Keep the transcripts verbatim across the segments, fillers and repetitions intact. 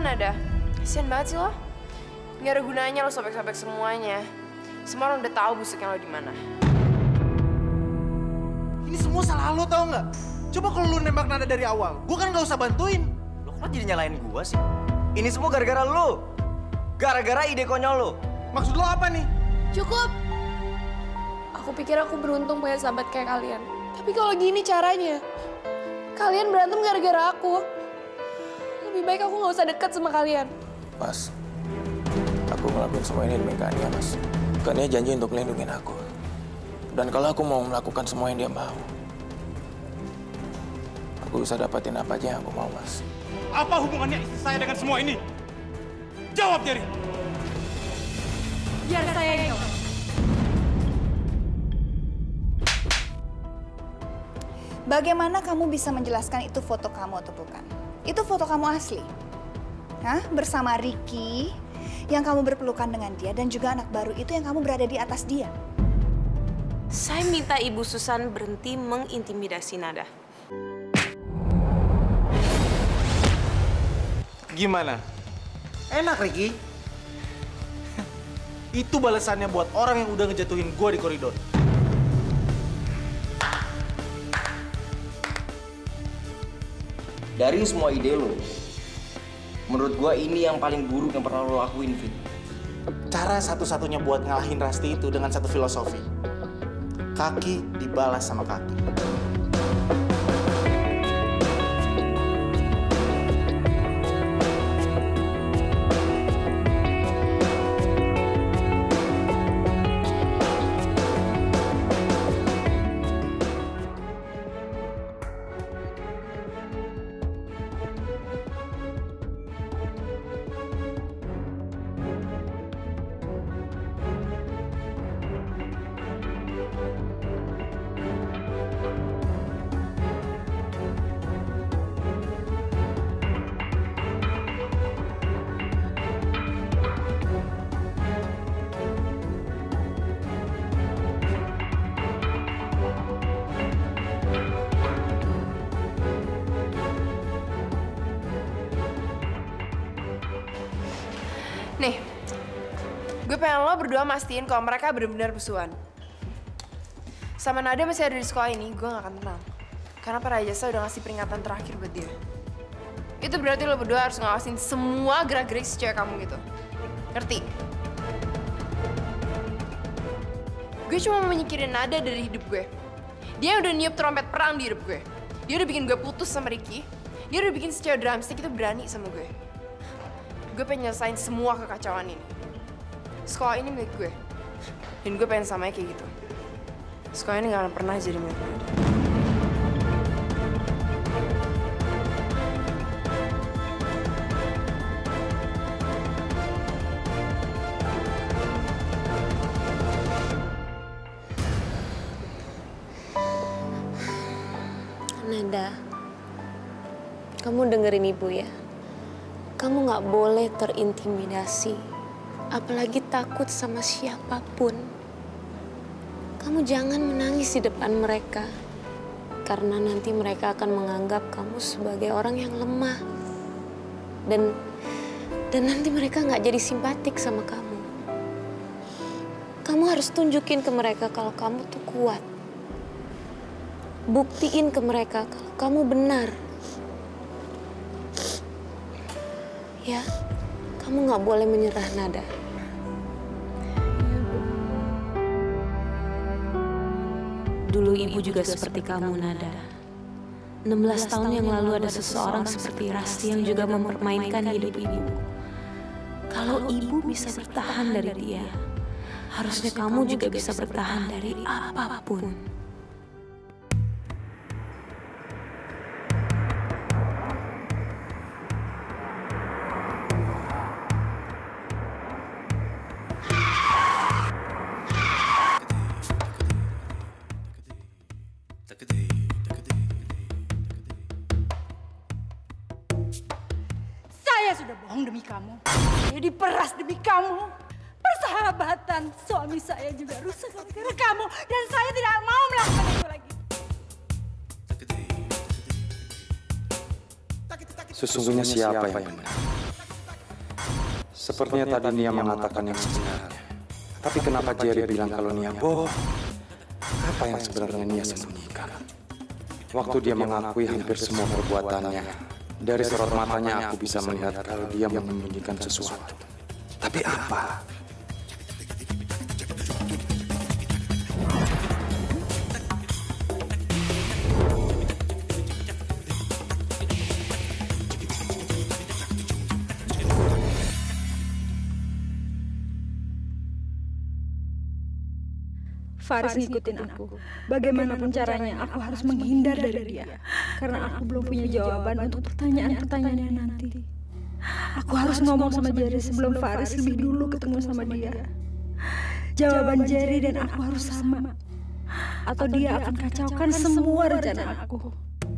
Nada? Kasian banget sih lo. Nggak ada gunanya lo sobek-sobek semuanya. Semua orang udah tahu busuknya lo di mana. Ini semua salah lo tau nggak? Coba kalau lo nembak Nada dari awal, gue kan nggak usah bantuin. Lo kok jadi nyalain gue sih? Ini semua gara-gara lo. Gara-gara ide konyol lo. Maksud lo apa nih? Cukup. Aku pikir aku beruntung punya sahabat kayak kalian. Tapi kalau gini caranya, kalian berantem gara-gara aku. Lebih baik aku nggak usah dekat sama kalian. Mas, aku ngelakuin semua ini demi Kania, Mas. Kania janji untuk melindungi aku. Dan kalau aku mau melakukan semua yang dia mau, aku bisa dapatin apa aja yang aku mau, Mas. Apa hubungannya istri saya dengan semua ini? Jawab, Jerry. Biar saya yang jawab. Bagaimana kamu bisa menjelaskan itu foto kamu atau bukan? Itu foto kamu asli. Hah? Bersama Ricky, yang kamu berpelukan dengan dia, dan juga anak baru itu yang kamu berada di atas dia. Saya minta Ibu Susan berhenti mengintimidasi Nada. Gimana? Enak, Ricky. Itu balasannya buat orang yang udah ngejatuhin gue di koridor. Dari semua ide lo, menurut gua ini yang paling buruk yang pernah lo lakuin, Fit. Cara satu-satunya buat ngalahin Rasti itu dengan satu filosofi. Kaki dibalas sama kaki. Nih, gue pengen lo berdua mastiin kalau mereka benar-benar besuan. Sama Nada masih ada di sekolah ini, gue gak akan tenang. Karena para jasa udah ngasih peringatan terakhir buat dia. Itu berarti lo berdua harus ngawasin semua gerak-gerik si cewek kamu gitu. Ngerti? Gue cuma mau menyingkirin Nada dari hidup gue. Dia udah niup trompet perang di hidup gue. Dia udah bikin gue putus sama Ricky. Dia udah bikin si cewek drumstick itu berani sama gue. Gue pengen nyelesain semua kekacauan ini. Sekolah ini milik gue. Dan gue pengen samanya kayak gitu. Sekolah ini gak akan pernah jadi milik Nada. Nada, kamu dengerin ibu ya. Kamu nggak boleh terintimidasi, apalagi takut sama siapapun. Kamu jangan menangis di depan mereka, karena nanti mereka akan menganggap kamu sebagai orang yang lemah. Dan dan nanti mereka nggak jadi simpatik sama kamu. Kamu harus tunjukin ke mereka kalau kamu tuh kuat. Buktiin ke mereka kalau kamu benar. Ya, kamu nggak boleh menyerah, Nada. Dulu ibu juga seperti kamu, Nada. enam belas tahun yang lalu ada seseorang seperti Rasti yang juga mempermainkan hidup ibu. Kalau ibu bisa bertahan dari dia, harusnya kamu juga bisa bertahan dari apapun. Saya sudah bohong demi kamu. Saya diperas demi kamu. Persahabatan suami saya juga rusak gara-gara kamu. Dan saya tidak mau melakukan itu lagi. Sesungguhnya siapa yang benar? Sepertinya tadi Nia mengatakan yang sebenarnya. Tapi kenapa Jerry bilang kalau Nia bohong? Apa yang sebenarnya Nia sembunyikan? Waktu dia mengakui hampir semua perbuatannya, dari sorot matanya aku bisa melihat kalau dia menyembunyikan sesuatu. Tapi apa? Faris ngikutin aku. Bagaimanapun caranya, aku harus menghindar dari dia. Karena aku belum punya jawaban untuk pertanyaan-pertanyaannya nanti. Aku harus ngomong sama Jerry sebelum Faris lebih dulu ketemu sama dia. Jawaban Jerry dan aku harus sama. Atau dia akan kacaukan semua rencana aku.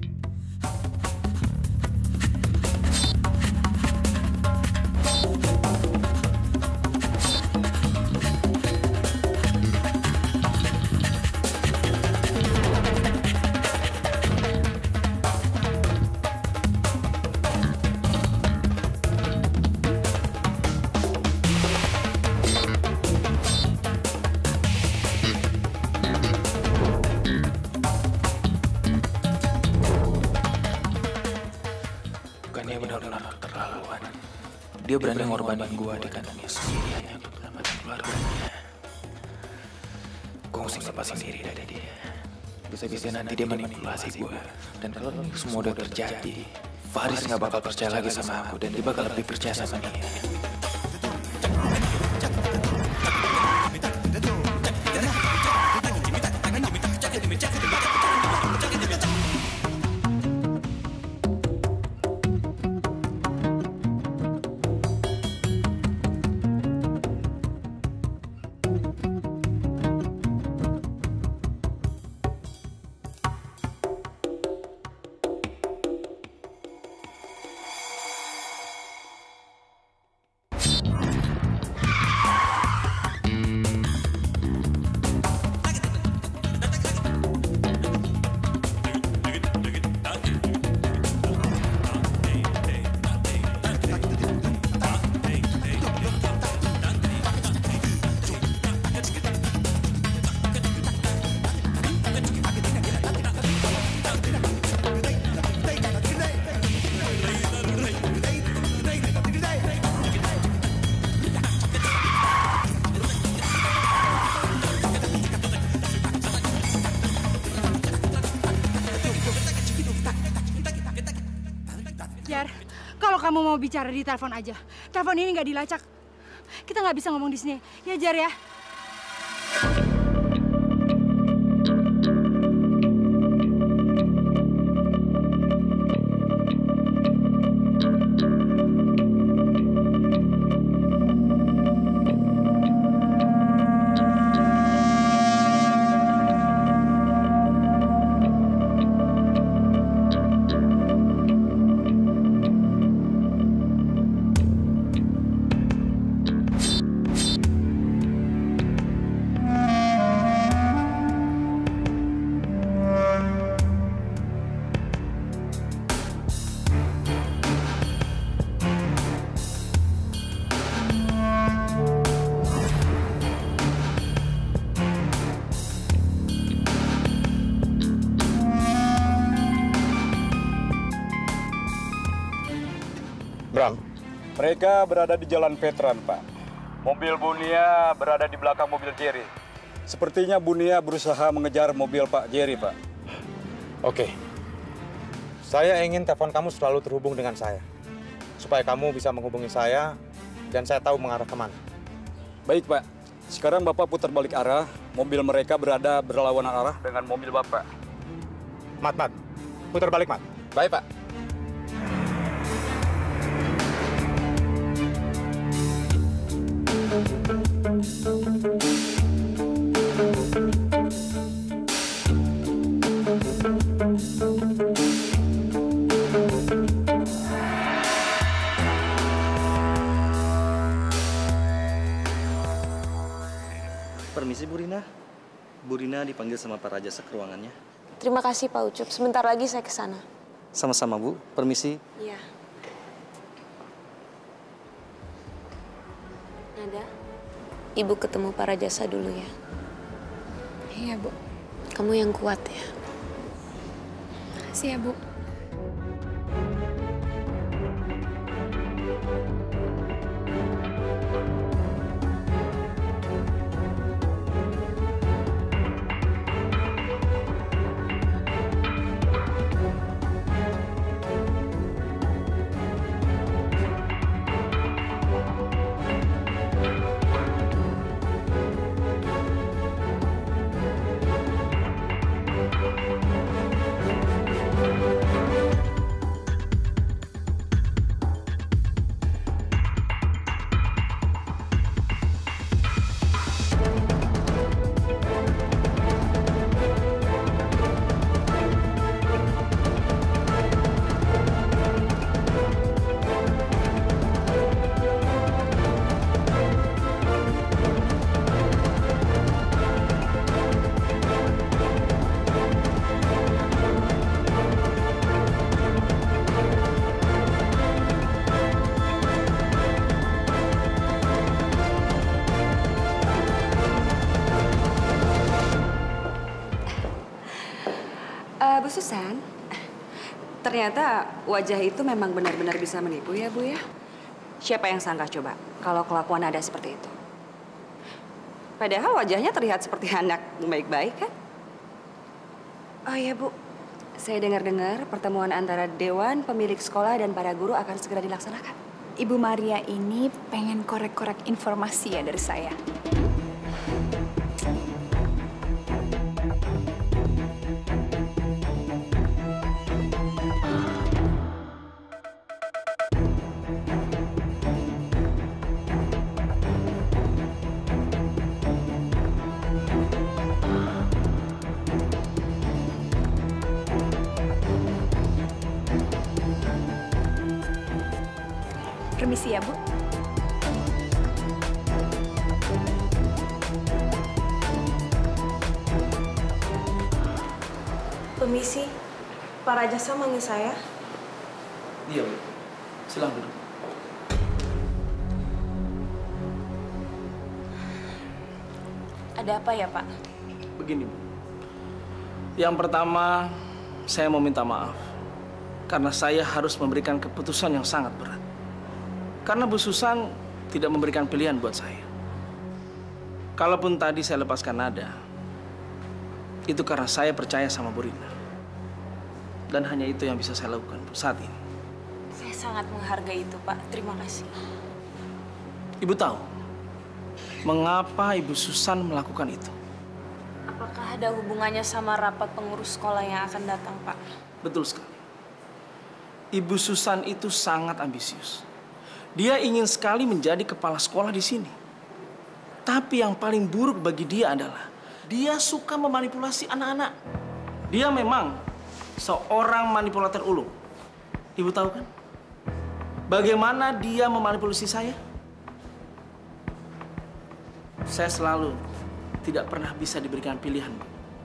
Dia berani ngorbanin gua di kandangnya sendiri hanya untuk menyelamatkan keluarganya. Gua mesti lepasin diri dari dia. Bisa-bisa nanti dia manipulasi gua. Dan kalau ini semua udah terjadi, Faris nggak bakal percaya lagi sama aku dan dia bakal lebih percaya sama dia. Kalau kamu mau bicara di telepon aja, telepon ini nggak dilacak. Kita nggak bisa ngomong di sini, ya Jar ya. Bram, mereka berada di Jalan Veteran, Pak. Mobil Bunia berada di belakang mobil Jerry. Sepertinya Bunia berusaha mengejar mobil Pak Jerry, Pak. Oke. Saya ingin telepon kamu selalu terhubung dengan saya. Supaya kamu bisa menghubungi saya dan saya tahu mengarah kemana. Baik, Pak. Sekarang Bapak putar balik arah. Mobil mereka berada berlawanan arah dengan mobil Bapak. Mat, Mat. Putar balik, Mat. Baik, Pak. Permisi Bu Rina. Bu Rina dipanggil sama Pak Rajasa ke ruangannya. Terima kasih Pak Ucup. Sebentar lagi saya ke sana. Sama-sama Bu. Permisi. Iya. Nada, Ibu ketemu para jasa dulu ya. Iya, Bu. Kamu yang kuat ya. Makasih ya, Bu. Bu Susan, ternyata wajah itu memang benar-benar bisa menipu ya, Bu ya. Siapa yang sangka coba kalau kelakuan Nada seperti itu? Padahal wajahnya terlihat seperti anak baik-baik kan? Oh iya, Bu. Saya dengar-dengar pertemuan antara Dewan Pemilik Sekolah dan para guru akan segera dilaksanakan. Ibu Maria ini pengen korek-korek informasi ya dari saya. Permisi ya, Bu. Permisi, para jasa manggil saya. Iya, Bu. Silakan duduk. Ada apa ya, Pak? Begini, Bu. Yang pertama, saya mau minta maaf. Karena saya harus memberikan keputusan yang sangat berat. Karena Bu Susan tidak memberikan pilihan buat saya. Kalaupun tadi saya lepaskan Nada, itu karena saya percaya sama Bu Rina. Dan hanya itu yang bisa saya lakukan Bu, saat ini. Saya sangat menghargai itu, Pak. Terima kasih. Ibu tahu, mengapa Ibu Susan melakukan itu? Apakah ada hubungannya sama rapat pengurus sekolah yang akan datang, Pak? Betul sekali. Ibu Susan itu sangat ambisius. Dia ingin sekali menjadi kepala sekolah di sini. Tapi yang paling buruk bagi dia adalah dia suka memanipulasi anak-anak. Dia memang seorang manipulator ulung. Ibu tahu kan? Bagaimana dia memanipulasi saya? Saya selalu tidak pernah bisa diberikan pilihan.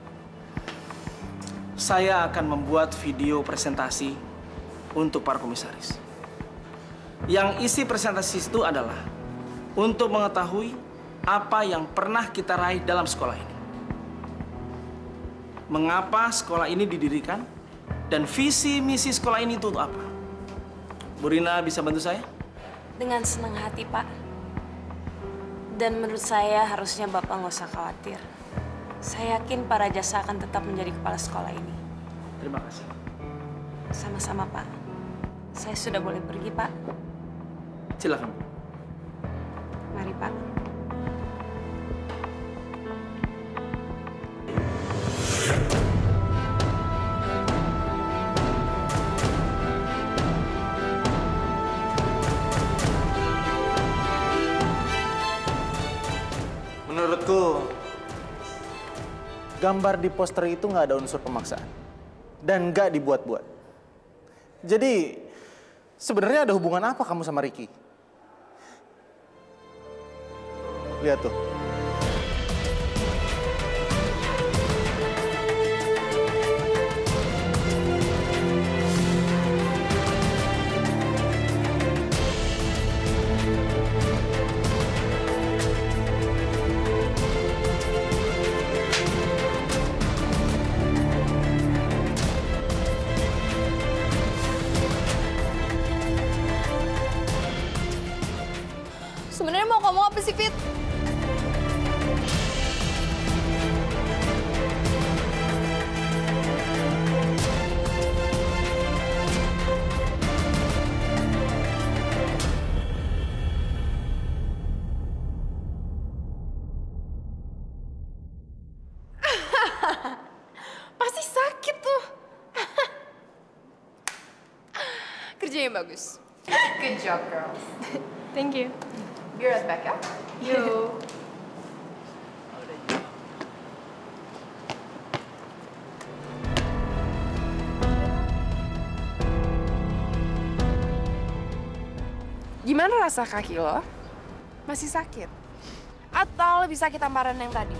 Saya akan membuat video presentasi untuk para komisaris. Yang isi presentasi itu adalah untuk mengetahui apa yang pernah kita raih dalam sekolah ini. Mengapa sekolah ini didirikan dan visi misi sekolah ini itu untuk apa? Bu Rina bisa bantu saya? Dengan senang hati, Pak. Dan menurut saya harusnya Bapak nggak usah khawatir. Saya yakin para jasa akan tetap menjadi kepala sekolah ini. Terima kasih. Sama-sama, Pak. Saya sudah boleh pergi, Pak. Silakan. Mari, Pak. Menurutku, gambar di poster itu nggak ada unsur pemaksaan. Dan nggak dibuat-buat. Jadi, sebenarnya ada hubungan apa kamu sama Ricky? Lihat tuh. Fit. Pasti sakit tuh. Kerjanya bagus. Good job, girls. Thank you. Be right back, ya. Yo. Gimana rasa kaki lo? Masih sakit? Atau lebih sakit tamparan yang tadi?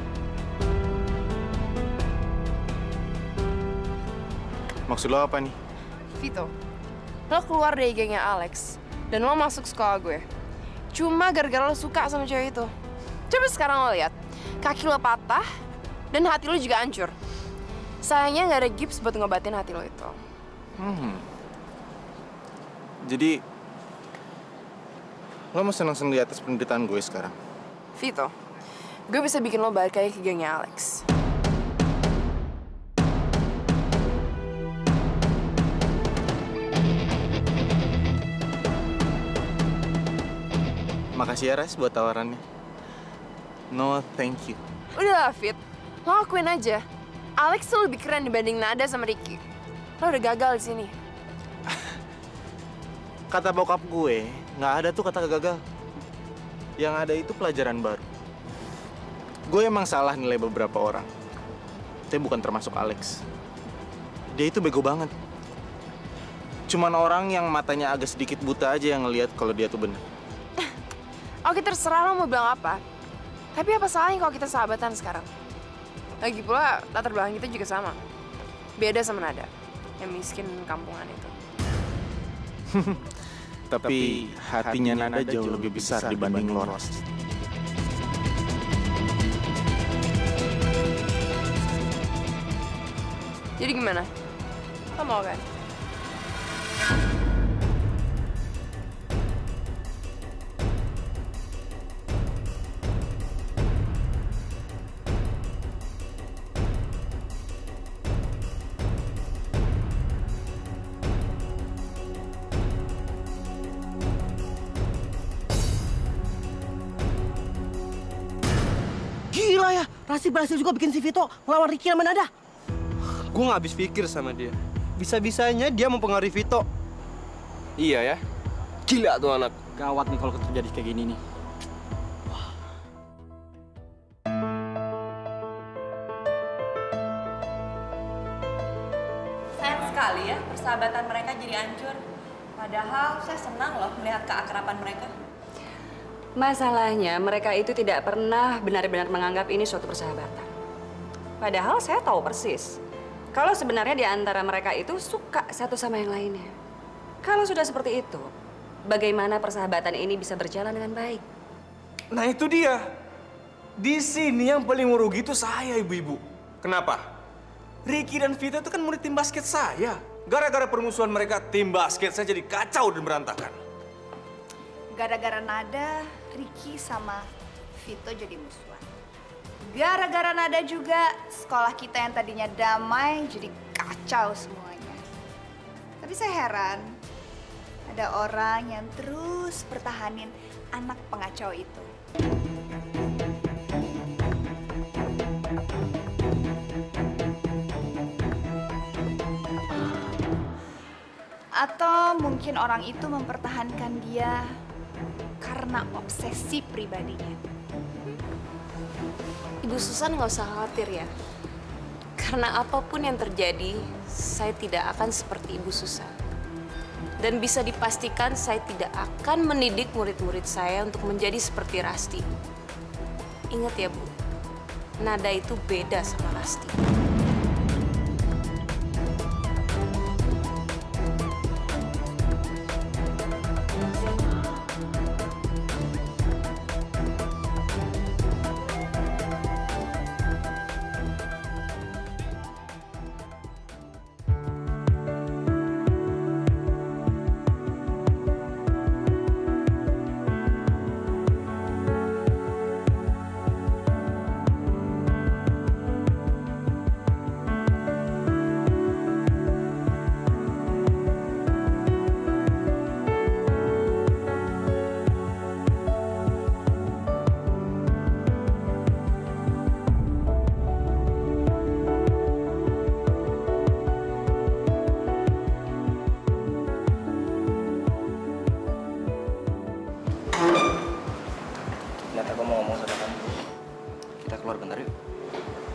Maksud lo apa nih? Vito, lo keluar dari gengnya Alex dan lo masuk sekolah gue. Cuma gara-gara lo suka sama cewek itu. Coba sekarang lo lihat, kaki lo patah dan hati lo juga hancur. Sayangnya nggak ada gips buat ngobatin hati lo itu. Hmm. Jadi, lo mau seneng-seneng di atas penderitaan gue sekarang? Vito, gue bisa bikin lo balik lagi ke gengnya Alex. Makasih ya, Res, buat tawarannya. No, thank you. Udah lah, Fit. Lo lakuin aja. Alex tuh lebih keren dibanding Nada sama Ricky. Lo udah gagal di sini. Kata bokap gue, nggak ada tuh kata gagal. Yang ada itu pelajaran baru. Gue emang salah nilai beberapa orang. Tapi bukan termasuk Alex. Dia itu bego banget. Cuman orang yang matanya agak sedikit buta aja yang ngelihat kalau dia tuh bener. Oke, terserah lo mau bilang apa. Tapi apa salahnya kalau kita sahabatan sekarang? Lagi pula, latar belakang kita juga sama. Beda sama Nada, yang miskin kampungan itu. Tapi hatinya Nada jauh lebih besar dibanding lo, Ros. Jadi gimana? Lo mau kan? Gila ya, Rasti berhasil juga bikin si Vito ngelawan Ricky sama Nada. Gue nggak habis pikir sama dia. Bisa-bisanya dia mempengaruhi Vito. Iya ya, gila tuh anak. Gawat nih kalau terjadi kayak gini nih. Sayang sekali ya persahabatan mereka jadi hancur. Padahal saya senang loh melihat keakraban mereka. Masalahnya mereka itu tidak pernah benar-benar menganggap ini suatu persahabatan. Padahal saya tahu persis kalau sebenarnya di antara mereka itu suka satu sama yang lainnya. Kalau sudah seperti itu, bagaimana persahabatan ini bisa berjalan dengan baik? Nah itu dia. Di sini yang paling merugi itu saya, ibu-ibu. Kenapa? Ricky dan Vita itu kan murid tim basket saya. Gara-gara permusuhan mereka, tim basket saya jadi kacau dan berantakan. Gara-gara Nada, Ricky sama Vito jadi musuhan. Gara-gara Nada juga, sekolah kita yang tadinya damai jadi kacau semuanya. Tapi saya heran, ada orang yang terus pertahanin anak pengacau itu. Atau mungkin orang itu mempertahankan dia karena obsesi pribadinya. Ibu Susan nggak usah khawatir ya. Karena apapun yang terjadi, saya tidak akan seperti Ibu Susan. Dan bisa dipastikan saya tidak akan mendidik murid-murid saya untuk menjadi seperti Rasti. Ingat ya Bu, Nada itu beda sama Rasti.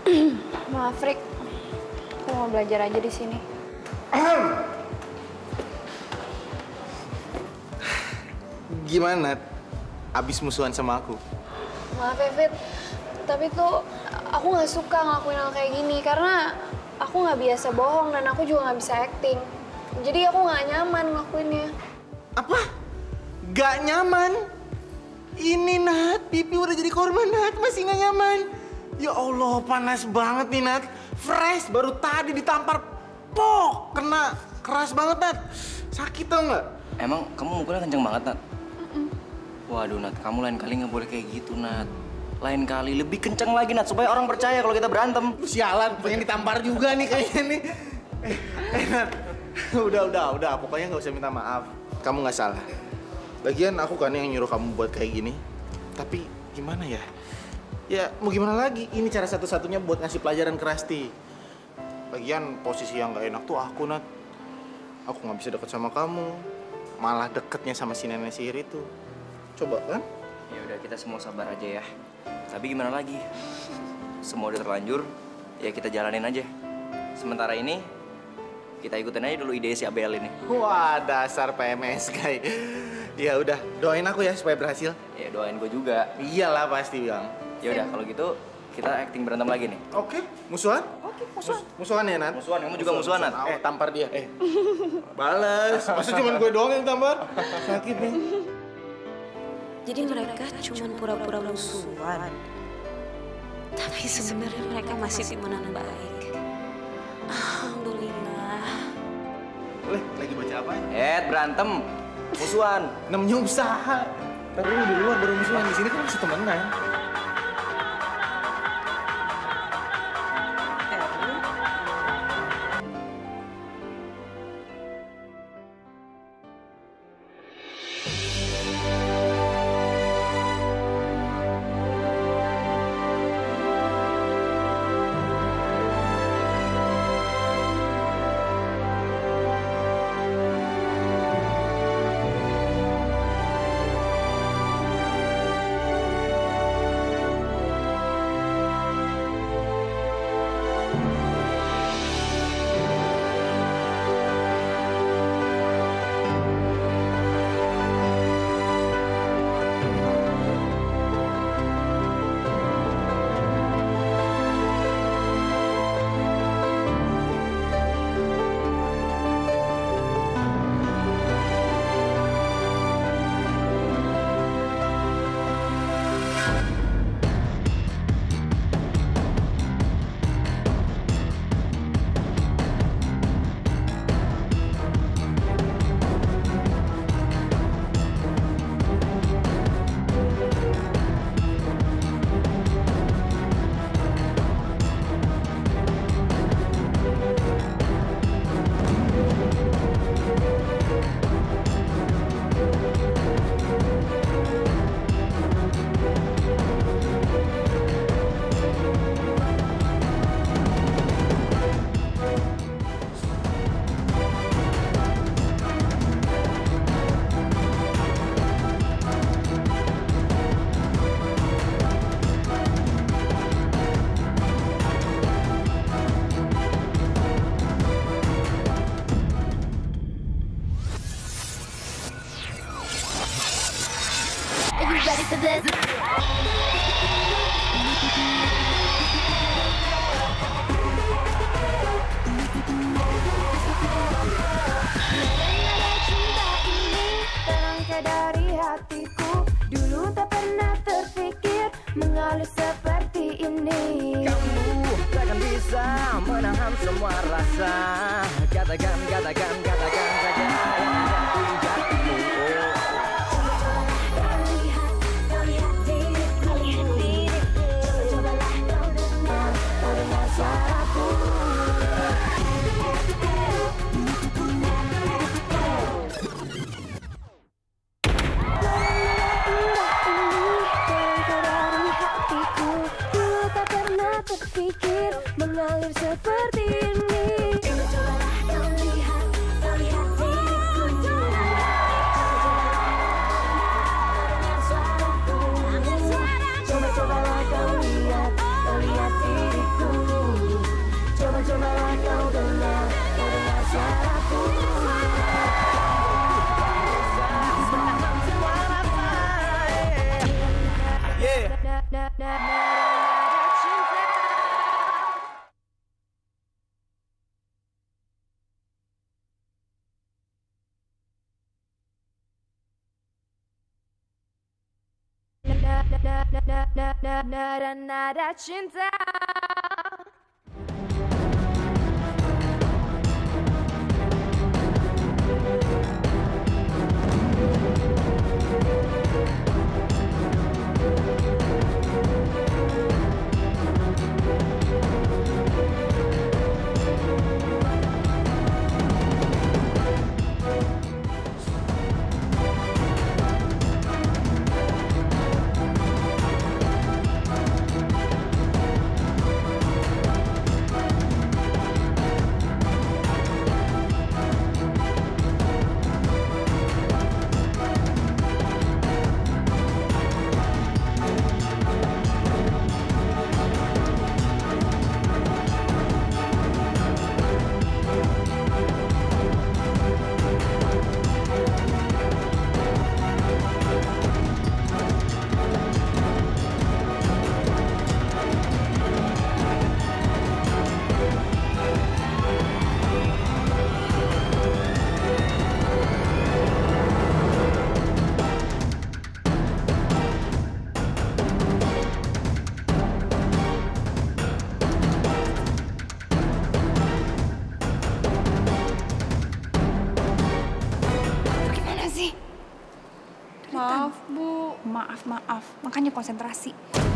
Maaf, Rick. Aku mau belajar aja di sini. Gimana? Abis musuhan sama aku? Maaf ya, Fit. Tapi tuh aku nggak suka ngelakuin hal kayak gini karena aku nggak biasa bohong dan aku juga nggak bisa acting. Jadi aku nggak nyaman ngelakuinnya. Apa? Gak nyaman? Ini Nat, pipi udah jadi korban Nat, masih gak nyaman. Ya Allah, panas banget nih Nat. Fresh, baru tadi ditampar. Pok, kena keras banget Nat. Sakit tau nggak? Emang kamu mukulnya kenceng banget, Nat? Waduh, Nat, kamu lain kali nggak boleh kayak gitu, Nat. Lain kali lebih kenceng lagi, Nat, supaya orang percaya kalau kita berantem. Sialan, pengen ditampar juga nih kayaknya nih. Eh, eh Nat, udah, udah, udah. Pokoknya nggak usah minta maaf. Kamu nggak salah. Lagian aku kan yang nyuruh kamu buat kayak gini. Tapi gimana ya? Ya mau gimana lagi? Ini cara satu-satunya buat ngasih pelajaran ke Rasti. Lagian posisi yang nggak enak tuh aku, Nat. Aku nggak bisa deket sama kamu. Malah deketnya sama si nenek sihir itu. Coba kan? Ya udah, kita semua sabar aja ya. Tapi gimana lagi? Semua udah terlanjur, ya kita jalanin aja. Sementara ini kita ikutin aja dulu ide si Abel ini. Wah, dasar P M S guy. Ya udah, doain aku ya supaya berhasil. Ya doain gue juga. Iyalah pasti, Bang. Ya udah, kalau gitu kita acting berantem lagi nih. Oke, musuhan? Oke, musuhan. Mus musuhan ya, Nat? Musuhan, kamu juga musuhan, Nat. Eh, tampar dia. Eh. Bales. Masa cuma gue doang yang tampar? Sakit nih. Jadi mereka cuma pura-pura musuhan. Tapi sebenarnya mereka masih temenan baik. Alhamdulillah. Boleh, lagi baca apa? Eh, berantem. Musuhan. Namanya usaha. Ntar dulu di luar baru musuhan. Di sini kan masih temenan. ready for this? Terangkai dari hatiku, dulu tak pernah terpikir mengalus seperti ini. Kamu takkan bisa menahan semua rasa. Katakan, katakan, katakan saja yang ada di hatimu. Terpikir mengalir seperti ini. Cobalah kau lihat, kau lihat diriku. Dengar suaraku. Coba-cobalah kau lihat, kau lihat diriku. Nada cinta. Maaf, Bu. Maaf, maaf. Makanya konsentrasi.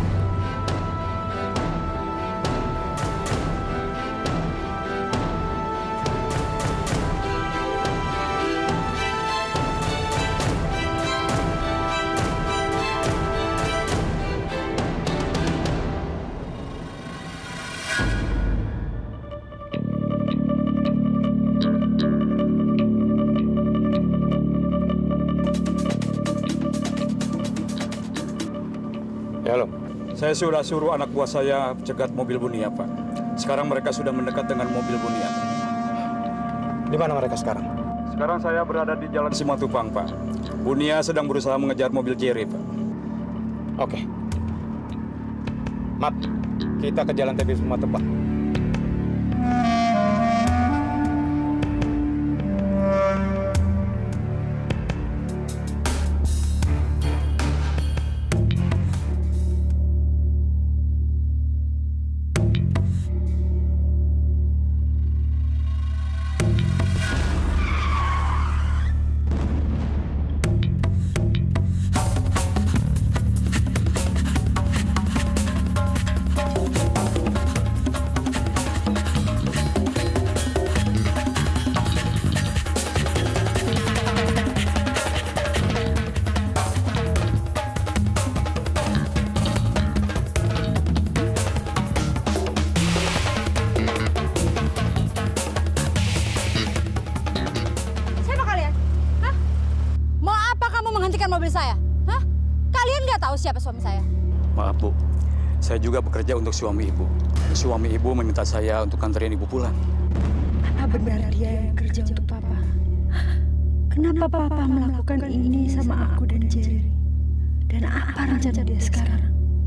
Ya, halo. Saya sudah suruh anak buah saya cegat mobil Bunia, Pak. Sekarang mereka sudah mendekat dengan mobil Bunia. Di mana mereka sekarang? Sekarang saya berada di Jalan Simatupang, Pak. Bunia sedang berusaha mengejar mobil Jerry, Pak. Oke. Mat, kita ke Jalan T B Simatupang. Mobil saya, hah? Kalian nggak tahu siapa suami saya? Maaf, Bu. Saya juga bekerja untuk suami Ibu. Suami Ibu meminta saya untuk anterin Ibu pulang. Apa benar dia yang kerja untuk Papa? Kenapa Papa melakukan ini sama aku dan Jerry? Dan apa rencana dia sekarang?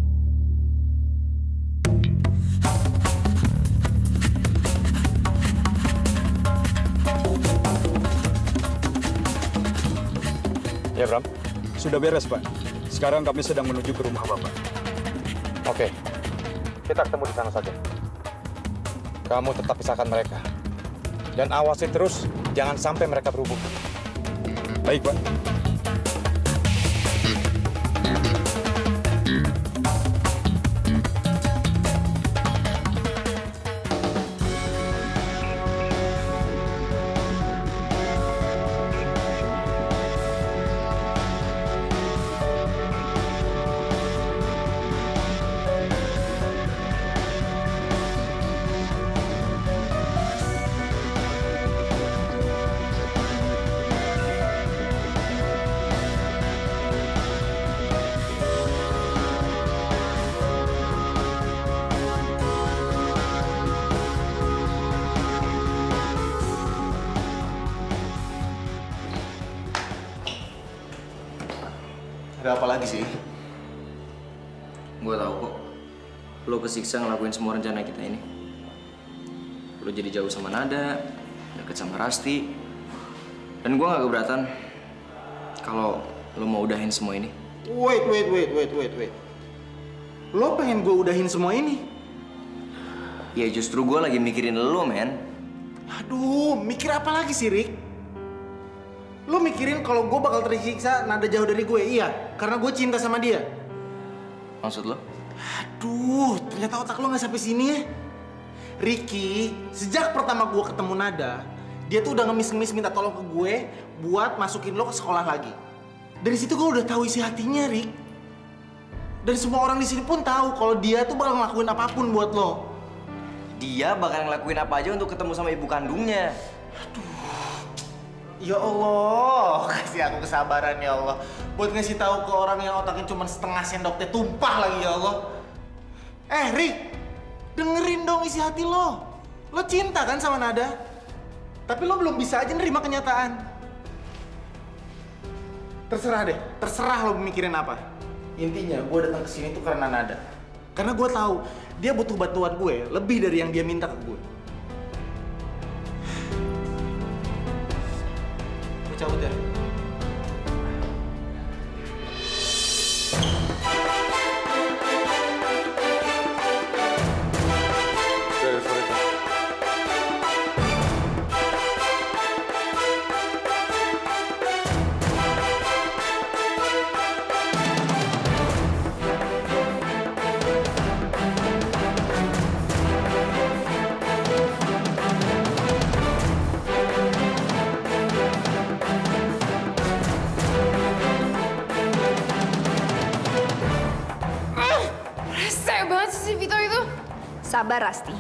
Ya, Bram. Sudah beres, Pak. Sekarang kami sedang menuju ke rumah Bapak. Oke. Kita ketemu di sana saja. Kamu tetap pisahkan mereka. Dan awasi terus, jangan sampai mereka berhubungan. Baik, Pak. Ada apa lagi sih? Gue tahu kok. Lo kesiksa ngelakuin semua rencana kita ini. Lo jadi jauh sama Nada, deket sama Rasti. Dan gue gak keberatan kalau lo mau udahin semua ini. Wait, wait, wait, wait, wait, wait. Lo pengen gue udahin semua ini? Ya justru gue lagi mikirin lo, men. Aduh, mikir apa lagi sih, Rick? Lo mikirin kalau gue bakal tersiksa Nada jauh dari gue, iya? Karena gue cinta sama dia. Maksud lo? Aduh, ternyata otak lo nggak sampai sini ya. Ricky, sejak pertama gue ketemu Nada, dia tuh udah ngemis-ngemis minta tolong ke gue buat masukin lo ke sekolah lagi. Dari situ gue udah tahu isi hatinya, Rick. Dan semua orang di sini pun tahu kalau dia tuh bakal ngelakuin apapun buat lo. Dia bakal ngelakuin apa aja untuk ketemu sama ibu kandungnya. Ya Allah, kasih aku kesabaran ya Allah. Buat ngasih tahu ke orang yang otaknya cuma setengah sendok teh tumpah lagi ya Allah. Eh, Rick, dengerin dong isi hati lo. Lo cinta kan sama Nada? Tapi lo belum bisa aja nerima kenyataan. Terserah deh, terserah lo mikirin apa. Intinya gue datang ke sini tuh karena Nada. Karena gue tahu dia butuh bantuan gue lebih dari yang dia minta ke gue. Gue cabut ya. Sabar, Rasti.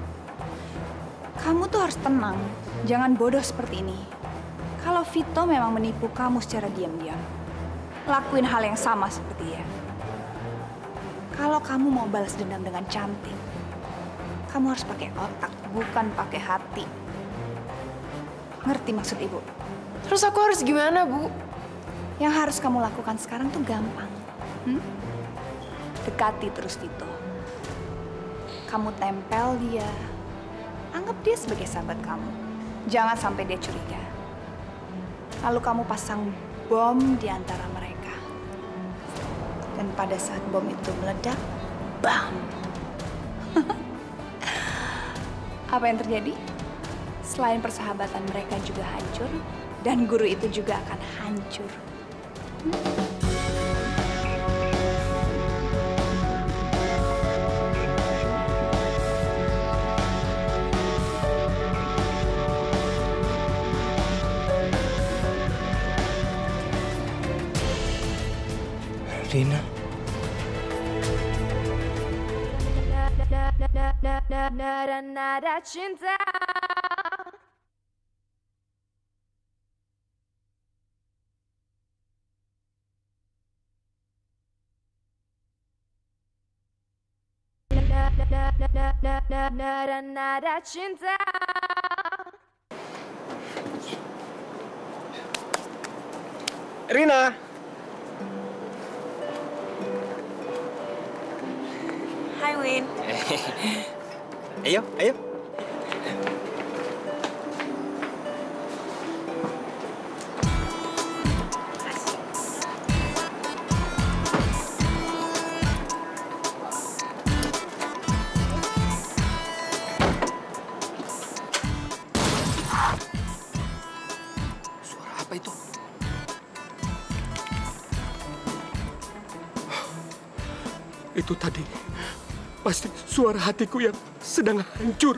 Kamu tuh harus tenang. Jangan bodoh seperti ini. Kalau Vito memang menipu kamu secara diam-diam, lakuin hal yang sama seperti dia. Kalau kamu mau balas dendam dengan cantik, kamu harus pakai otak, bukan pakai hati. Ngerti maksud Ibu? Terus aku harus gimana, Bu? Yang harus kamu lakukan sekarang tuh gampang. Hmm? Dekati terus Vito. Kamu tempel dia, anggap dia sebagai sahabat kamu. Jangan sampai dia curiga. Lalu kamu pasang bom di antara mereka. Dan pada saat bom itu meledak, bam! Apa yang terjadi? Selain persahabatan mereka juga hancur, dan guru itu juga akan hancur. Hmm? Rina. Nada cinta. Nada cinta. Rina. Hai, Win. Ayo, ayo. Suara apa itu? Itu tadi pasti suara hatiku yang sedang hancur.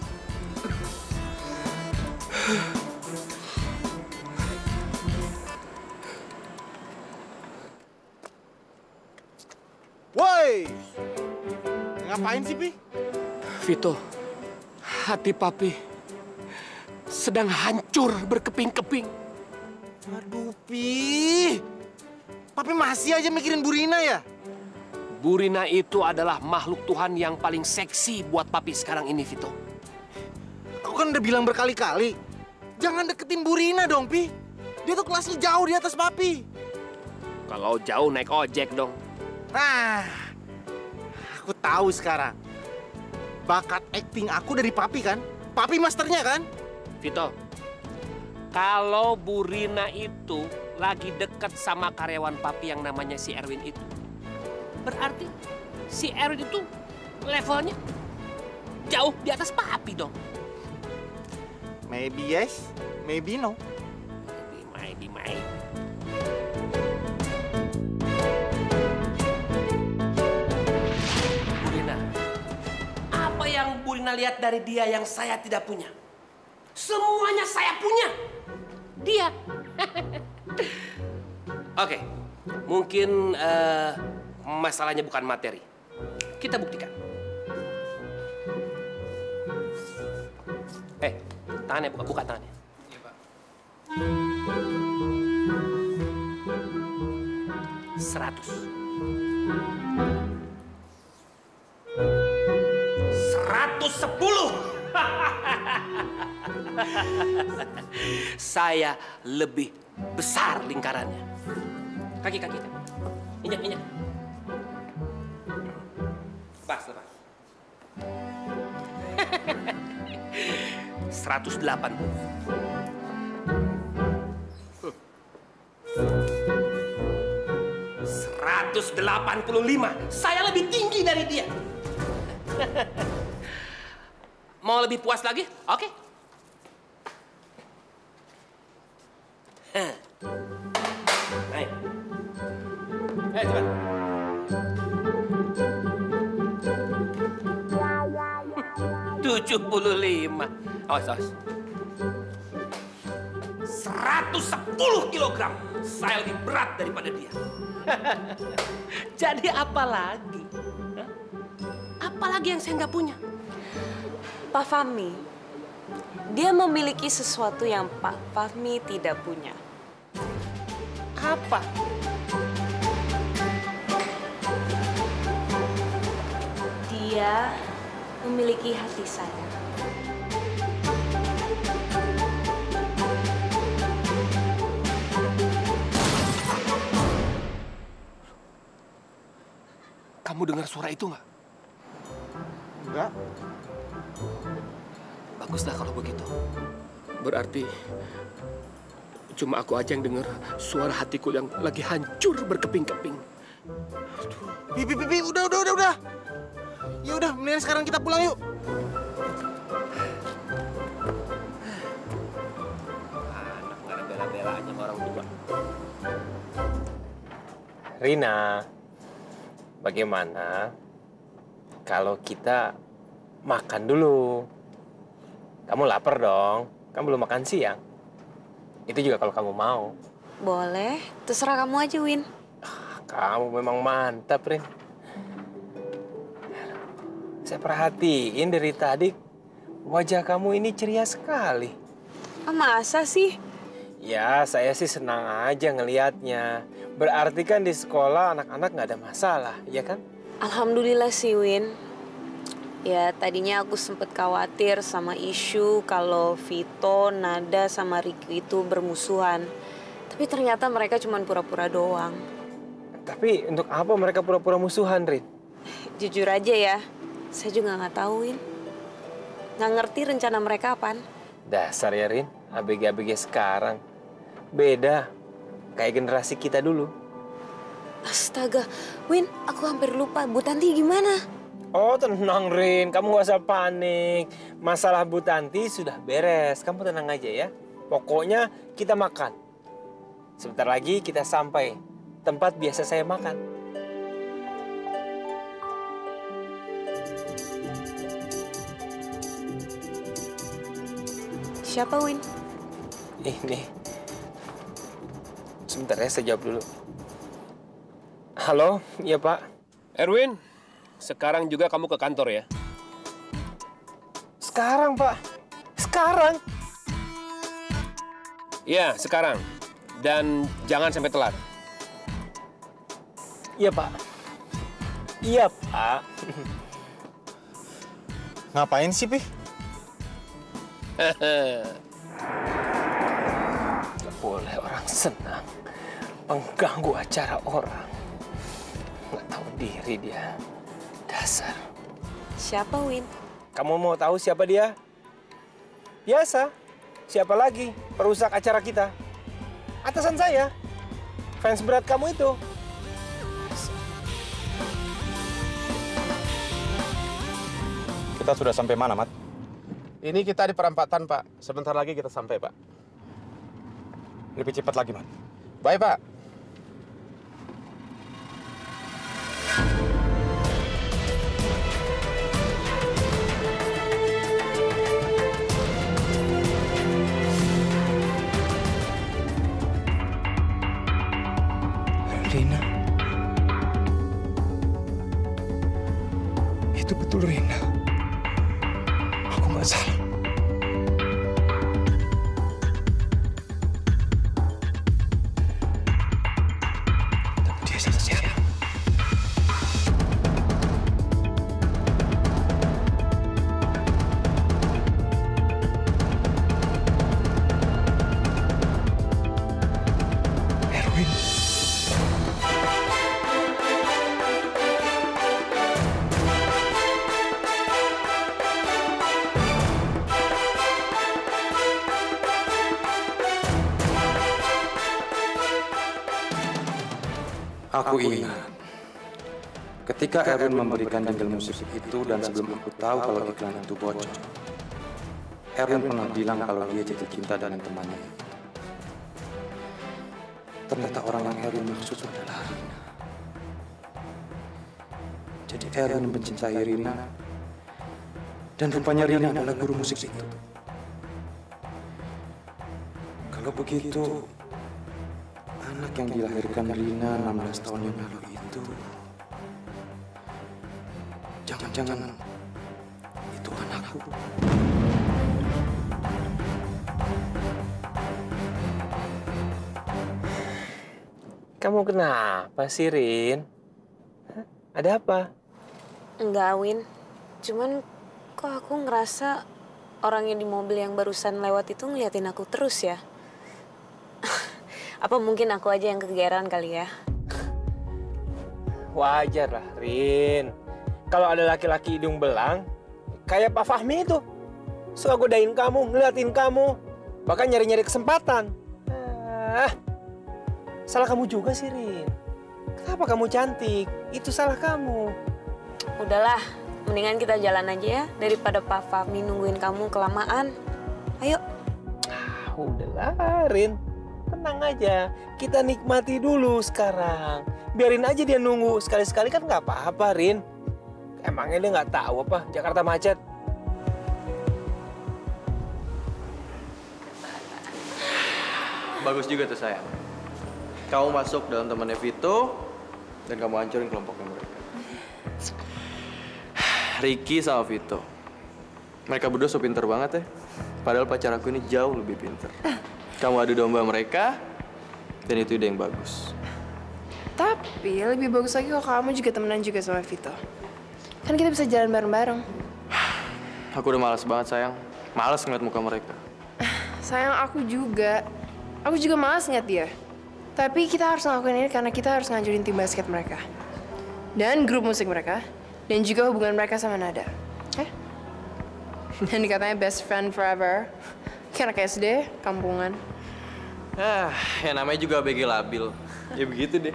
Woi, ngapain sih, Pi? Vito, hati Papi sedang hancur berkeping-keping. Aduh, Pi. Papi masih aja mikirin Bu Rina ya? Bu Rina itu adalah makhluk Tuhan yang paling seksi buat Papi sekarang ini, Vito. Aku kan udah bilang berkali-kali, jangan deketin Bu Rina dong, Pi. Dia tuh kelasnya jauh di atas Papi. Kalau jauh naik ojek dong. Nah, aku tahu sekarang. Bakat acting aku dari Papi kan? Papi masternya kan? Vito, kalau Bu Rina itu lagi dekat sama karyawan papi yang namanya si Erwin itu, berarti si Erwin itu levelnya jauh di atas papi dong. Maybe yes, maybe no. Maybe, maybe. Bu Rina, apa yang Bu Rina lihat dari dia yang saya tidak punya? Semuanya saya punya. Dia. Oke, mungkin uh, masalahnya bukan materi. Kita buktikan. Eh, tangannya buka, buka tangannya. Iya, Pak. Seratus. Seratus sepuluh. Saya lebih besar lingkarannya. Kaki, kaki. Injak, injak. Lepas, lepas. seratus delapan puluh. seratus delapan puluh lima. Saya lebih tinggi dari dia. Mau lebih puas lagi? Oke. Naik. Eh, cepat. tujuh puluh lima. Awas, awas. seratus sepuluh kilogram. Saya lebih berat daripada dia. Jadi apa lagi? Hah? Apa lagi yang saya nggak punya? Pak Fahmi, dia memiliki sesuatu yang Pak Fahmi tidak punya. Apa? Dia memiliki hati saya. Kamu dengar suara itu nggak? Enggak. Baguslah kalau begitu. Berarti cuma aku aja yang dengar suara hatiku yang lagi hancur berkeping-keping. Bibi, bibi, udah, udah, udah, udah. Ya udah, mendingan sekarang kita pulang yuk. Anak nggak ada bela-belaannya sama orang tua. Rina, bagaimana kalau kita makan dulu? Kamu lapar dong, kamu belum makan siang. Itu juga kalau kamu mau. Boleh, terserah kamu aja, Win. Kamu memang mantap, Rin. Saya perhatiin dari tadi, wajah kamu ini ceria sekali. Oh, masa sih? Ya, saya sih senang aja ngelihatnya. Berarti kan di sekolah anak-anak nggak ada masalah, ya kan? Alhamdulillah sih, Win. Ya, tadinya aku sempet khawatir sama isu kalau Vito, Nada, sama Ricky itu bermusuhan. Tapi ternyata mereka cuma pura-pura doang. Tapi untuk apa mereka pura-pura musuhan, Rin? Jujur aja ya, saya juga nggak tahu, Win. Nggak ngerti rencana mereka apaan. Dasar ya, Rin. A B G-A B G sekarang. Beda. Kayak generasi kita dulu. Astaga, Win, aku hampir lupa. Bu Tanti gimana? Oh, tenang, Rin. Kamu gak usah panik. Masalah Bu Tanti sudah beres. Kamu tenang aja ya. Pokoknya kita makan. Sebentar lagi kita sampai tempat biasa saya makan. Siapa, Win? Ini. Sebentar ya, saya jawab dulu. Halo, iya Pak. Erwin, sekarang juga kamu ke kantor ya? Sekarang, Pak. Sekarang? Iya, sekarang. Dan jangan sampai telat. Iya, Pak. Iya, Pak. Ngapain sih, Pi? Gak boleh orang senang mengganggu acara orang. Nggak tahu diri dia. Dasar. Siapa, Win? Kamu mau tahu siapa dia? Biasa. Siapa lagi? Perusak acara kita. Atasan saya. Fans berat kamu itu. Kita sudah sampai mana, Mat? Ini kita di perempatan, Pak. Sebentar lagi kita sampai, Pak. Lebih cepat lagi, Mat. Bye, Pak. Rina. Itu betul Rina. Aku nggak salah. Tapi dia salah siapa? Erwin. Aku ingat ketika Erwin memberikan jingle musik itu dan sebelum aku tahu kalau iklan itu bocor, Erwin pernah bilang kalau dia jatuh cinta dengan temannya. Ternyata orang yang Erwin maksud adalah Rina. Jadi Erwin mencintai Rina dan rupanya Rina adalah guru musik itu. Kalau begitu, anak yang dilahirkan Rina enam belas tahun yang lalu itu, jangan-jangan itu anakku. Kamu kenapa sih, Rin? Hah? Ada apa? Enggak, Win. Cuman kok aku ngerasa orang yang di mobil yang barusan lewat itu ngeliatin aku terus ya? Apa mungkin aku aja yang kegeeran kali ya? Wajar lah, Rin. Kalau ada laki-laki hidung belang, kayak Pak Fahmi itu. Suka godain kamu, ngeliatin kamu. Bahkan nyari-nyari kesempatan. Ah, salah kamu juga sih, Rin. Kenapa kamu cantik? Itu salah kamu. Udahlah, mendingan kita jalan aja ya. Daripada Pak Fahmi nungguin kamu kelamaan. Ayo. Ah, udahlah, Rin. Tenang aja, kita nikmati dulu sekarang. Biarin aja dia nunggu, sekali-sekali kan nggak apa-apa, Rin. Emangnya dia nggak tahu apa Jakarta macet? Bagus juga tuh sayang. Kamu masuk dalam temannya Vito, dan kamu hancurin kelompoknya mereka. Ricky sama Vito. Mereka berdua so pinter banget ya. Padahal pacar aku ini jauh lebih pinter. Kamu adu domba mereka, dan itu ide yang bagus. Tapi lebih bagus lagi kalau kamu juga temenan juga sama Vito. Kan kita bisa jalan bareng-bareng. Aku udah malas banget sayang. Malas ngeliat muka mereka. Sayang, aku juga. Aku juga malas ngeliat dia. Tapi kita harus ngelakuin ini karena kita harus ngancurin tim basket mereka. Dan grup musik mereka. Dan juga hubungan mereka sama Nada. Oke? Dan dikatanya best friend forever. Kayak anak S D, kampungan. Ah, ya namanya juga A B G labil. Ya begitu deh.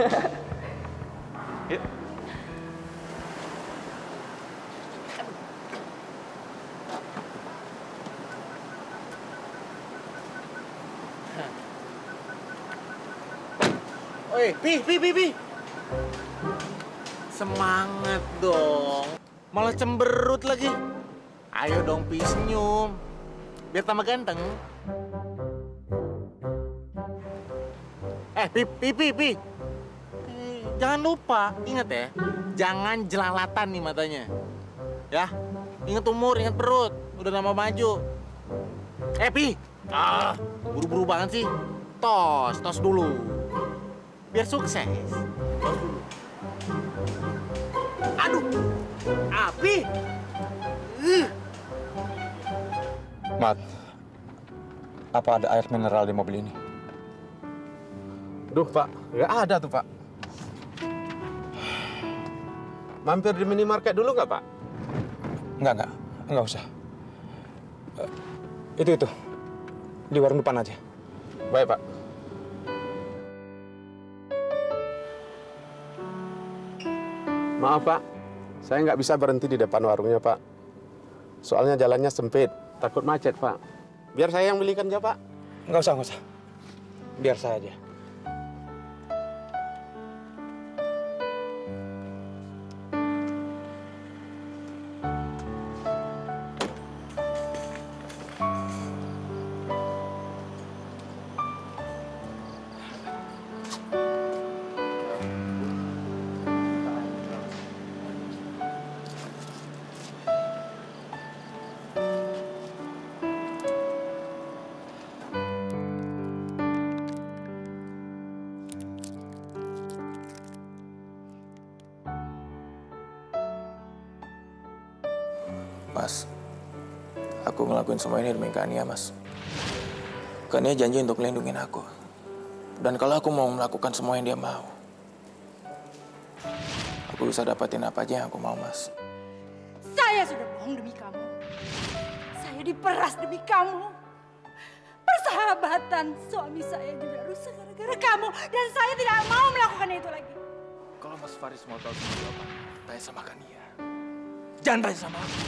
Yuk. Oi, Pi, Pi, Pi, Pi. Semangat dong. Malah cemberut lagi. Ayo dong, Pi, senyum. Biar tambah ganteng. Eh, Pi, Pi, Pi, Pi. Jangan lupa, ingat ya. Jangan jelalatan nih matanya. Ya, ingat umur, ingat perut. Udah lama maju. Eh, Pi. Ah, buru-buru banget sih. Tos, tos dulu. Biar sukses. Tos dulu. Aduh, api. Uh. Mat, apa ada air mineral di mobil ini? Duh, Pak. Nggak ada tuh, Pak. Mampir di minimarket dulu nggak, Pak? Nggak, nggak. Nggak usah. Uh, itu, itu. Di warung depan aja. Baik, Pak. Maaf Pak, saya nggak bisa berhenti di depan warungnya Pak. Soalnya jalannya sempit, takut macet Pak. Biar saya yang belikan aja Pak. Nggak usah, nggak usah. Biar saya aja. Mas, aku ngelakuin semua ini demi Kania, Mas. Kania janji untuk melindungi aku. Dan kalau aku mau melakukan semua yang dia mau, aku bisa dapatin apa aja yang aku mau, Mas. Saya sudah bohong demi kamu. Saya diperas demi kamu. Persahabatan suami saya juga rusak gara-gara kamu. Dan saya tidak mau melakukan itu lagi. Kalau Mas Faris mau tahu semua apa, tanya sama Kania. Jangan tanya sama aku.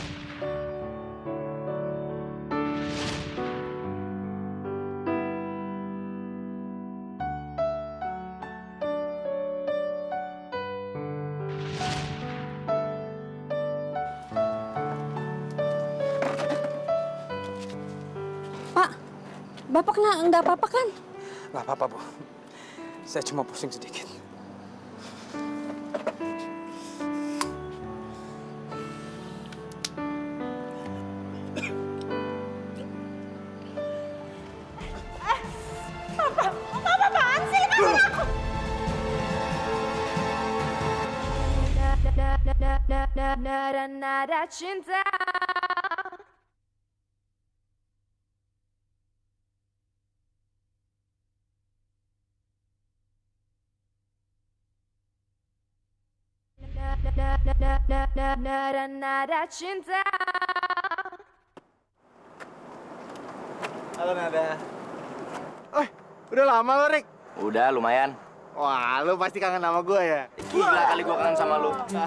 Bapak kena enggak apa-apa kan? Nggak apa-apa, Bu. Saya cuma pusing sedikit. Papa, Papa apaan sih? Lepasin aku! Nada cinta. Nada nada cinta. Halo Nada. Oh, udah lama lo, Rick? Udah, lumayan. Wah, lu pasti kangen sama gue ya? Gila kali gue kangen sama lu.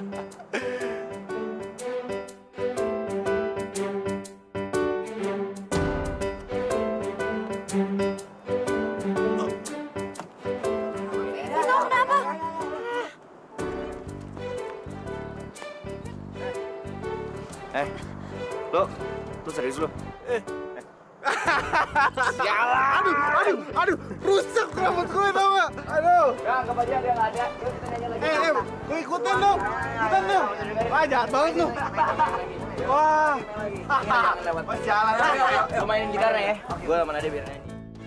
Eh, lo, lo serius lo? Eh. Sialan! Aduh, aduh, aduh, rusak rambut gue tau gak? Aduh. Ya, anggap aja dia nggak ada. Yuk kita nanya lagi. Eh, eh, gue ikutin dong, ikutin dong. Wah, jahat banget lu. Wah. Jangan lewat. Oh, sialan. Ayo, ayo, ayo, mainin gitarnya ya. Gue sama Nada biar nyanyi.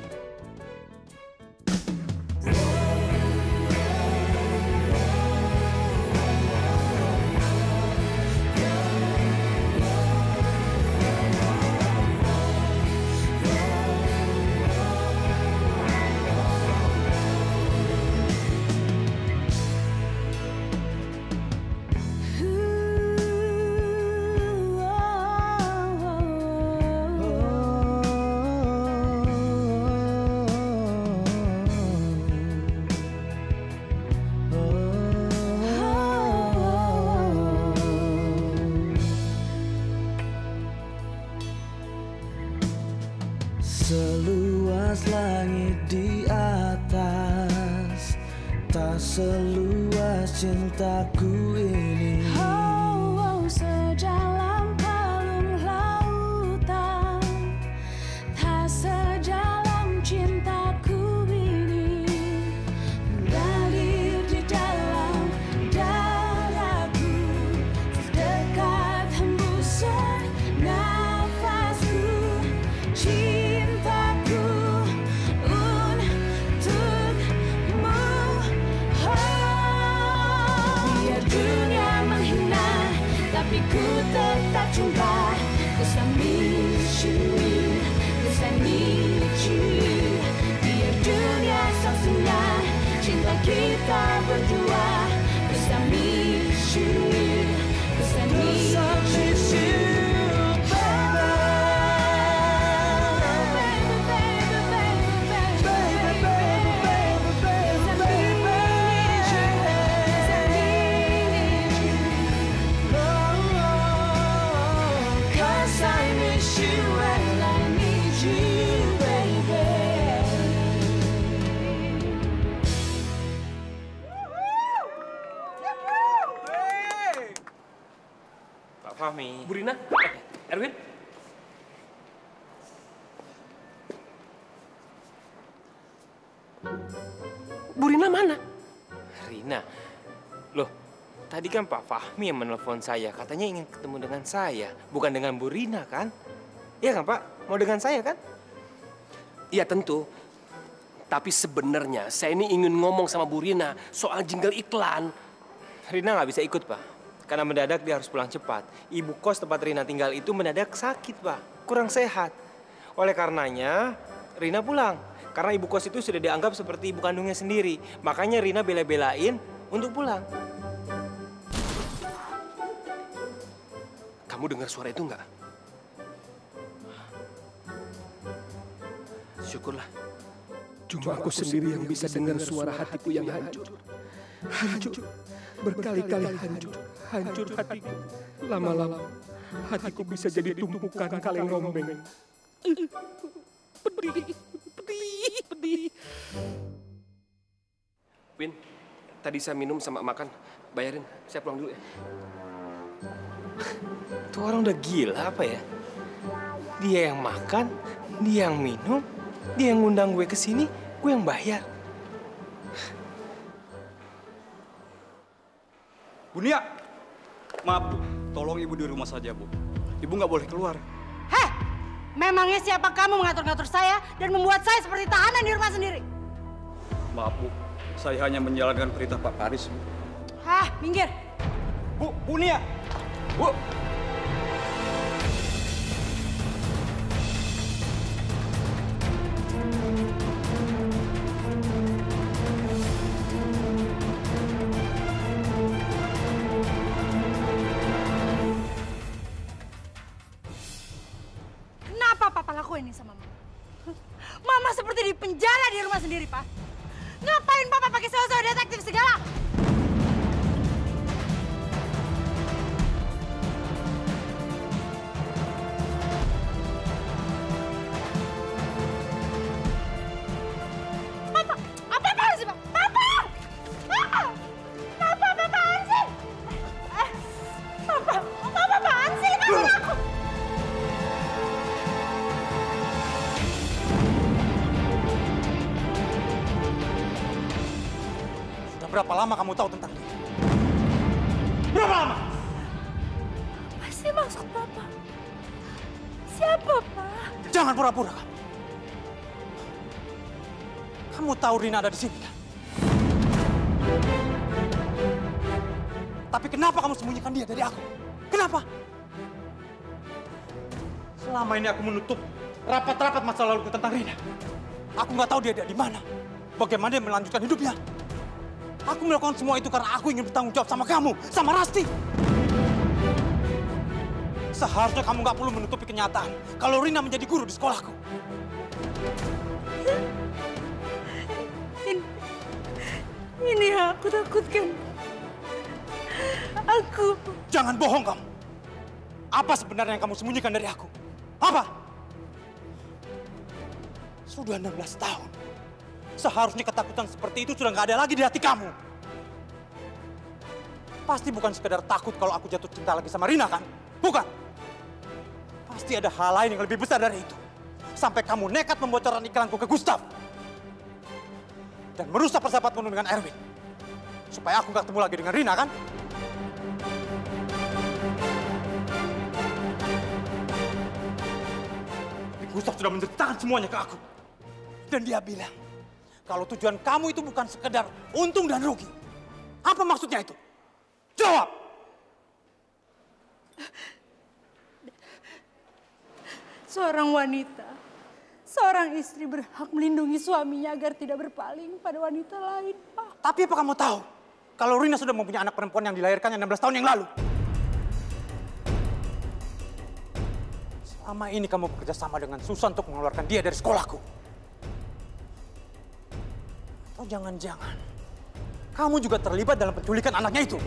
Seluas langit di atas, tak seluas cintaku ini. Oh, oh, sejalan palung lautan, tak sejalan cintaku ini. Mengalir di dalam dadaku, sedekat hembusan nafasku. Cintaku untukmu, oh. Biar dunia menghina, tapi ku tetap cinta. 'Cause I miss you, 'cause I need you. Biar dunia saksinya cinta kita berdua. 'Cause I miss you, 'cause I need you. Bu Rina mana? Rina, loh, tadi kan Pak Fahmi yang menelpon saya. Katanya ingin ketemu dengan saya, bukan dengan Bu Rina kan? Iya kan Pak? Mau dengan saya kan? Iya tentu. Tapi sebenarnya saya ini ingin ngomong sama Bu Rina soal jingle iklan. Rina nggak bisa ikut Pak, karena mendadak dia harus pulang cepat. Ibu kos tempat Rina tinggal itu mendadak sakit Pak, kurang sehat. Oleh karenanya Rina pulang. Karena ibu kos itu sudah dianggap seperti ibu kandungnya sendiri. Makanya Rina bela-belain untuk pulang. Kamu dengar suara itu nggak? Syukurlah. Cuma aku sendiri yang bisa dengar suara hatiku yang hancur. Hancur. Berkali-kali hancur. Hancur hatiku. Lama-lama hatiku bisa jadi tumpukan kaleng rombeng. Pedih. Pedih. Pedih. Win, tadi saya minum sama makan. Bayarin. Saya pulang dulu ya. Tuh orang udah gila apa ya? Dia yang makan, dia yang minum, dia yang ngundang gue ke sini, gue yang bayar. Bu Nia, maaf Bu, tolong Ibu di rumah saja Bu. Ibu nggak boleh keluar. Heh, memangnya siapa kamu mengatur-ngatur saya dan membuat saya seperti tahanan di rumah sendiri? Maaf Bu, saya hanya menjalankan perintah Pak Faris Bu. Hah, minggir. Bu, Bu Nia, Bu. Kenapa Papa lakuin ini sama Mama? Mama seperti di penjara di rumah sendiri, Pak. Ngapain Papa pakai sewa-sewa detektif segala? Papa, apa-apaan sih, Pak? Papa! Papa! Papa, apa-apaan sih? Eh, Papa, apa-apaan sih? Lepasin aku! Berapa lama kamu tahu tentang dia? Berapa lama? Apa sih maksud Papa? Siapa, Pak? Jangan pura-pura kamu. Kamu tahu Rina ada di sini kan? Tapi kenapa kamu sembunyikan dia dari aku? Kenapa? Selama ini aku menutup rapat-rapat masa laluku tentang Rina. Aku nggak tahu dia ada di mana. Bagaimana dia melanjutkan hidupnya. Aku melakukan semua itu karena aku ingin bertanggung jawab sama kamu, sama Rasti. Seharusnya kamu nggak perlu menutupi kenyataan kalau Rina menjadi guru di sekolahku. Ini, ini yang aku takutkan. Aku... Jangan bohong kamu. Apa sebenarnya yang kamu sembunyikan dari aku? Apa? Sudah enam belas tahun. Seharusnya ketakutan seperti itu sudah nggak ada lagi di hati kamu. Pasti bukan sekedar takut kalau aku jatuh cinta lagi sama Rina kan? Bukan. Pasti ada hal lain yang lebih besar dari itu. Sampai kamu nekat membocorkan iklanku ke Gustaf. Dan merusak persahabatanmu dengan Erwin. Supaya aku nggak ketemu lagi dengan Rina kan? Tapi Gustaf sudah menceritakan semuanya ke aku. Dan dia bilang, kalau tujuan kamu itu bukan sekedar untung dan rugi. Apa maksudnya itu? Jawab! Seorang wanita, seorang istri berhak melindungi suaminya agar tidak berpaling pada wanita lain, Pak. Tapi apa kamu tahu? Kalau Rina sudah mempunyai anak perempuan yang dilahirkannya enam belas tahun yang lalu. Selama ini kamu bekerja sama dengan Susan untuk mengeluarkan dia dari sekolahku. Oh jangan-jangan, kamu juga terlibat dalam penculikan anaknya itu.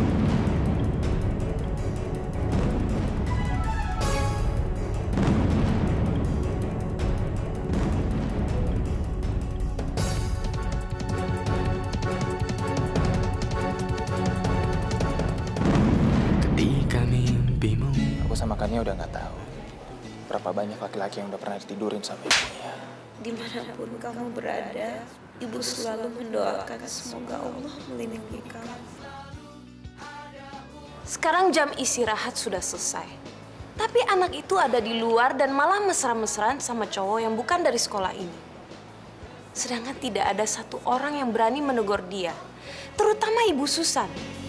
Ketika mimpimu, aku sama Kania udah nggak tahu berapa banyak laki-laki yang udah pernah ditidurin sama ibunya. Dimanapun kamu berada, Ibu selalu mendoakan semoga Allah melindungi kamu. Sekarang jam istirahat sudah selesai. Tapi anak itu ada di luar dan malah mesra-mesraan sama cowok yang bukan dari sekolah ini. Sedangkan tidak ada satu orang yang berani menegur dia, terutama Ibu Susan.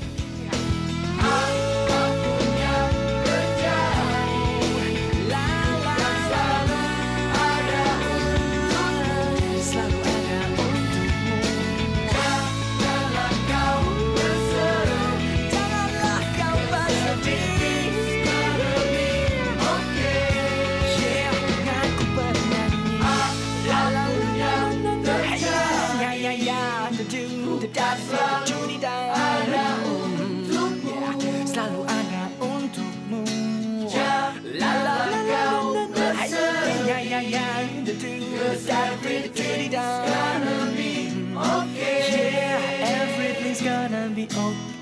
Selalu ada untukmu. Janganlah kau bersedih. Ya ya ya, everything's gonna be okay. Yeah, everything's gonna be okay.